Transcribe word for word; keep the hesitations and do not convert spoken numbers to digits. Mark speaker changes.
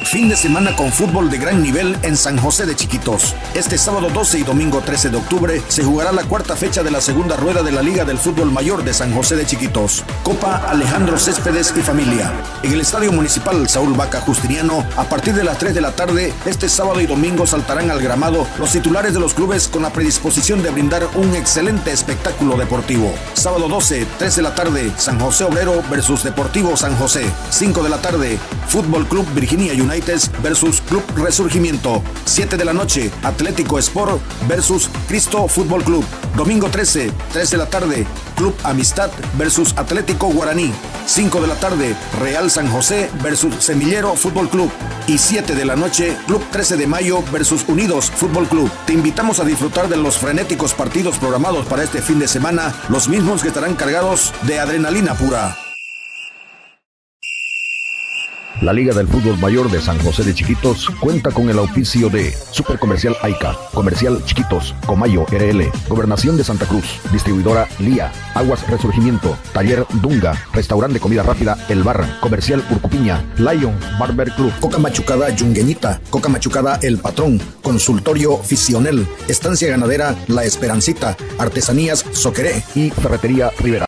Speaker 1: Fin de semana con fútbol de gran nivel en San José de Chiquitos. Este sábado doce y domingo trece de octubre se jugará la cuarta fecha de la segunda rueda de la Liga del Fútbol Mayor de San José de Chiquitos. Copa Alejandro Céspedes y familia. En el Estadio Municipal Saúl Vaca Justiniano, a partir de las tres de la tarde, este sábado y domingo saltarán al gramado los titulares de los clubes con la predisposición de brindar un excelente espectáculo deportivo. Sábado doce, tres de la tarde, San José Obrero versus Deportivo San José. cinco de la tarde, Fútbol Club Virginia United versus Club Resurgimiento. siete de la noche, Atlético Sport versus Cristo Fútbol Club. Domingo trece, tres de la tarde, Club Amistad versus Atlético Guaraní. cinco de la tarde, Real San José versus Semillero Fútbol Club. Y siete de la noche, Club trece de mayo versus Unidos Fútbol Club. Te invitamos a disfrutar de los frenéticos partidos programados para este fin de semana, los mismos que estarán cargados de adrenalina pura.
Speaker 2: La Liga del Fútbol Mayor de San José de Chiquitos cuenta con el auspicio de Supercomercial Aica, Comercial Chiquitos, Comayo R L, Gobernación de Santa Cruz, Distribuidora Lía, Aguas Resurgimiento, Taller Dunga, Restaurante de Comida Rápida El Bar, Comercial Urcupiña, Lion Barber Club,
Speaker 1: Coca Machucada Yungueñita, Coca Machucada El Patrón, Consultorio Fisionel, Estancia Ganadera La Esperancita, Artesanías Soqueré
Speaker 2: y Ferretería Rivera.